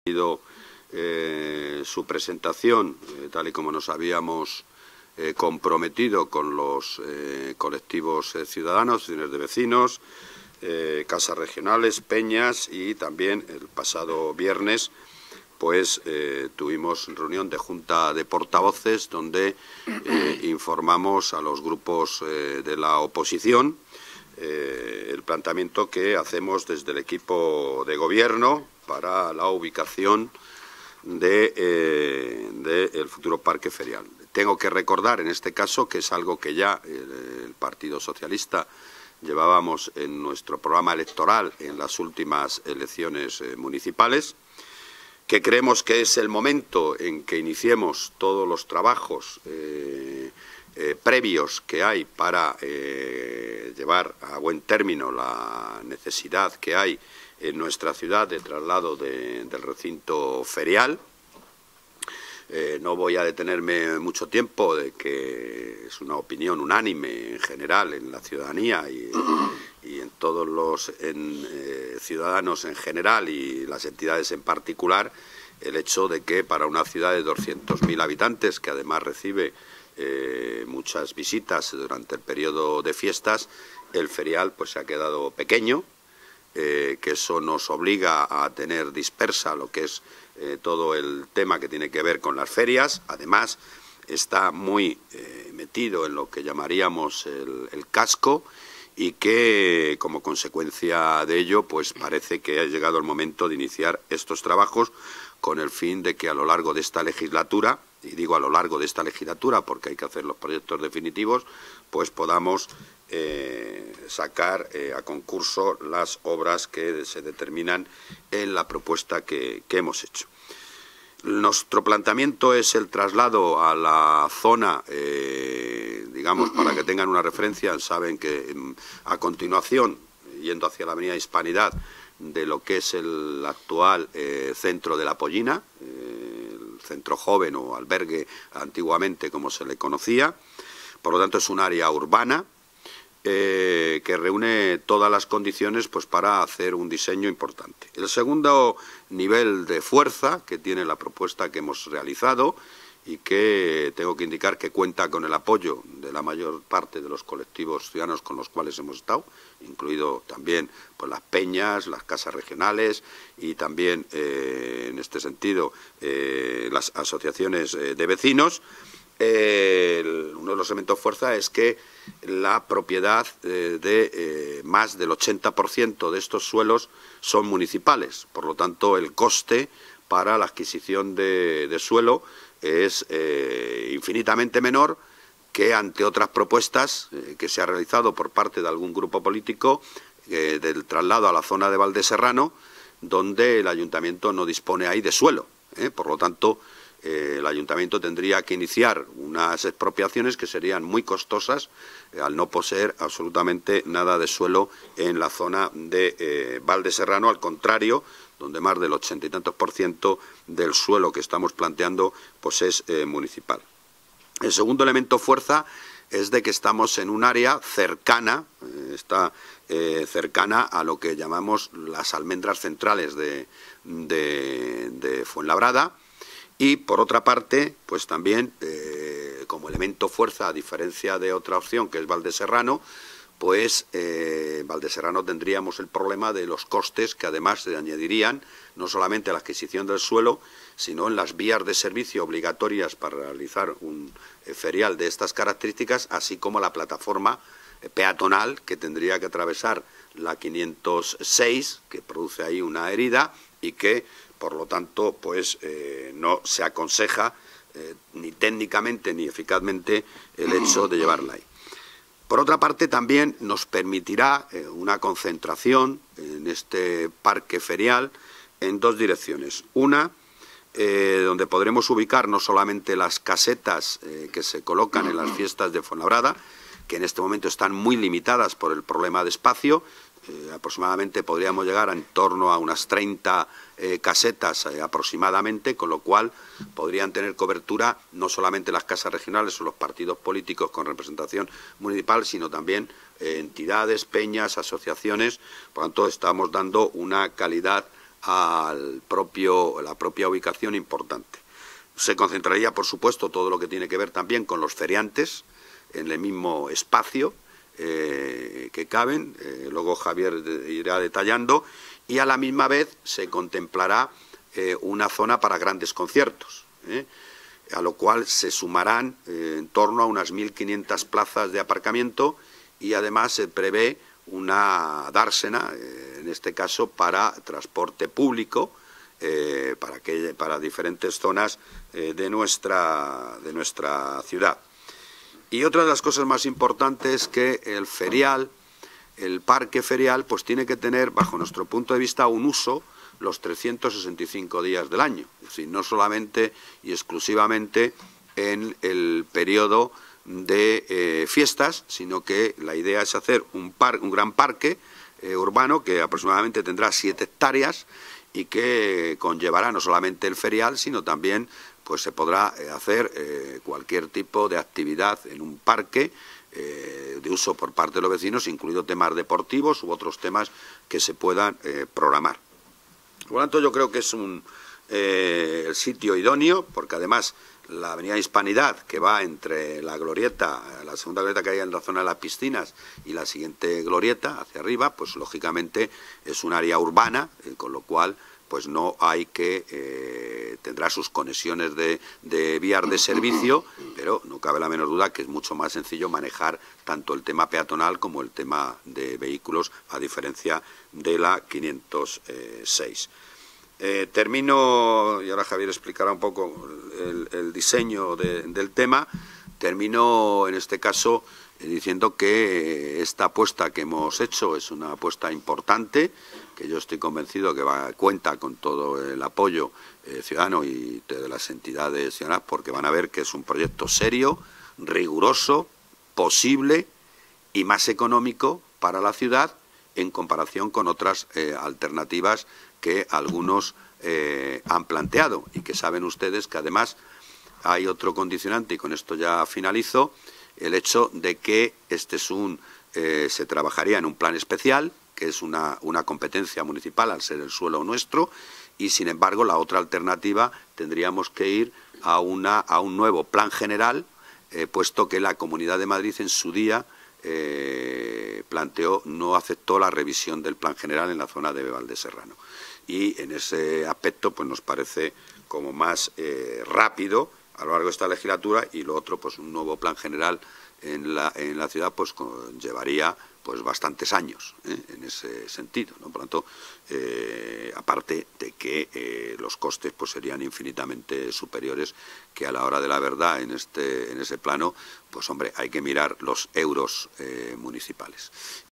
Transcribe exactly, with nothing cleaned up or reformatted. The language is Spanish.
Eh, su presentación, eh, tal y como nos habíamos eh, comprometido con los eh, colectivos eh, ciudadanos, asociaciones de vecinos, eh, casas regionales, peñas, y también el pasado viernes pues eh, tuvimos reunión de junta de portavoces donde eh, informamos a los grupos eh, de la oposición eh, el planteamiento que hacemos desde el equipo de gobierno para la ubicación de, eh, de el futuro parque ferial. Tengo que recordar en este caso que es algo que ya el, el Partido Socialista llevábamos en nuestro programa electoral en las últimas elecciones eh, municipales, que creemos que es el momento en que iniciemos todos los trabajos eh, eh, previos que hay para eh, llevar a buen término la necesidad que hay en nuestra ciudad de traslado de, del recinto ferial. Eh, no voy a detenerme mucho tiempo de que es una opinión unánime en general en la ciudadanía y, y en todos los en, eh, ciudadanos en general y las entidades en particular, el hecho de que para una ciudad de doscientos mil habitantes, que además recibe eh, muchas visitas durante el periodo de fiestas, el ferial pues se ha quedado pequeño. Eh, que eso nos obliga a tener dispersa lo que es eh, todo el tema que tiene que ver con las ferias. Además, está muy eh, metido en lo que llamaríamos el, el casco y que, como consecuencia de ello, pues parece que ha llegado el momento de iniciar estos trabajos con el fin de que a lo largo de esta legislatura, y digo a lo largo de esta legislatura porque hay que hacer los proyectos definitivos, pues podamos eh, sacar eh, a concurso las obras que se determinan en la propuesta que, que hemos hecho. Nuestro planteamiento es el traslado a la zona, eh, digamos, para que tengan una referencia, saben que a continuación, yendo hacia la avenida Hispanidad, de lo que es el actual eh, centro de La Pollina, eh, el centro joven o albergue antiguamente como se le conocía. Por lo tanto es un área urbana eh, que reúne todas las condiciones pues, para hacer un diseño importante. El segundo nivel de fuerza que tiene la propuesta que hemos realizado y que tengo que indicar que cuenta con el apoyo de la mayor parte de los colectivos ciudadanos con los cuales hemos estado, incluido también pues, las peñas, las casas regionales y también, eh, en este sentido, eh, las asociaciones eh, de vecinos. Eh, el, uno de los elementos fuerza es que la propiedad eh, de eh, más del ochenta por ciento de estos suelos son municipales. Por lo tanto, el coste para la adquisición de, de suelo es eh, infinitamente menor que ante otras propuestas eh, que se ha realizado por parte de algún grupo político eh, del traslado a la zona de Valdeserrano, donde el ayuntamiento no dispone ahí de suelo. ¿eh? Por lo tanto, eh, el ayuntamiento tendría que iniciar unas expropiaciones que serían muy costosas eh, al no poseer absolutamente nada de suelo en la zona de eh, Valdeserrano, al contrario, donde más del ochenta y tantos por ciento del suelo que estamos planteando pues es eh, municipal. El segundo elemento fuerza es de que estamos en un área cercana, eh, está eh, cercana a lo que llamamos las almendras centrales de, de, de Fuenlabrada, y por otra parte, pues también eh, como elemento fuerza, a diferencia de otra opción que es Valdeserrano, pues eh, en Valdeserrano tendríamos el problema de los costes que además se añadirían no solamente a la adquisición del suelo, sino en las vías de servicio obligatorias para realizar un eh, ferial de estas características, así como la plataforma eh, peatonal que tendría que atravesar la quinientos seis, que produce ahí una herida y que, por lo tanto, pues eh, no se aconseja eh, ni técnicamente ni eficazmente el hecho de llevarla ahí. Por otra parte, también nos permitirá eh, una concentración en este parque ferial en dos direcciones. Una, eh, donde podremos ubicar no solamente las casetas eh, que se colocan en las fiestas de Fuenlabrada, que en este momento están muy limitadas por el problema de espacio. Eh, aproximadamente podríamos llegar a en torno a unas treinta eh, casetas eh, aproximadamente, con lo cual podrían tener cobertura no solamente las casas regionales o los partidos políticos con representación municipal, sino también eh, entidades, peñas, asociaciones. Por lo tanto, estamos dando una calidad al propio, la propia ubicación importante. Se concentraría, por supuesto, todo lo que tiene que ver también con los feriantes en el mismo espacio eh, que caben, eh, luego Javier irá detallando, y a la misma vez se contemplará eh, una zona para grandes conciertos, ¿eh? a lo cual se sumarán eh, en torno a unas mil quinientas plazas de aparcamiento y además se prevé una dársena, eh, en este caso para transporte público, eh, para, que, para diferentes zonas eh, de, nuestra, de nuestra ciudad. Y otra de las cosas más importantes es que el ferial, el parque ferial, pues tiene que tener, bajo nuestro punto de vista, un uso los trescientos sesenta y cinco días del año, es decir, no solamente y exclusivamente en el periodo de eh, fiestas, sino que la idea es hacer un, par, un gran parque eh, urbano que aproximadamente tendrá siete hectáreas y que conllevará no solamente el ferial, sino también pues se podrá hacer eh, cualquier tipo de actividad en un parque eh, de uso por parte de los vecinos, incluido temas deportivos u otros temas que se puedan eh, programar. Por lo tanto, yo creo que es un eh, el sitio idóneo, porque además la avenida Hispanidad, que va entre la glorieta, la segunda glorieta que hay en la zona de las piscinas y la siguiente glorieta hacia arriba, pues lógicamente es un área urbana, eh, con lo cual pues no hay que, eh, tendrá sus conexiones de, de vías de servicio, pero no cabe la menor duda que es mucho más sencillo manejar tanto el tema peatonal como el tema de vehículos, a diferencia de la quinientos seis. Eh, termino, y ahora Javier explicará un poco el, el diseño de, del tema, termino en este caso eh, diciendo que esta apuesta que hemos hecho es una apuesta importante, que yo estoy convencido que va, cuenta con todo el apoyo eh, ciudadano y de las entidades ciudadanas, porque van a ver que es un proyecto serio, riguroso, posible y más económico para la ciudad en comparación con otras eh, alternativas que algunos eh, han planteado, y que saben ustedes que además hay otro condicionante, y con esto ya finalizo, el hecho de que este es un eh, se trabajaría en un plan especial, que es una, una competencia municipal al ser el suelo nuestro, y sin embargo la otra alternativa tendríamos que ir a, una, a un nuevo plan general, eh, puesto que la Comunidad de Madrid en su día eh, planteó, no aceptó la revisión del plan general en la zona de Valdeserrano. Y en ese aspecto pues nos parece como más eh, rápido a lo largo de esta legislatura, y lo otro, pues un nuevo plan general en la, en la ciudad pues llevaría pues bastantes años ¿eh? en ese sentido, ¿no? Por lo tanto, eh, aparte de que eh, los costes pues serían infinitamente superiores, que a la hora de la verdad en este en ese plano, pues hombre, hay que mirar los euros eh, municipales.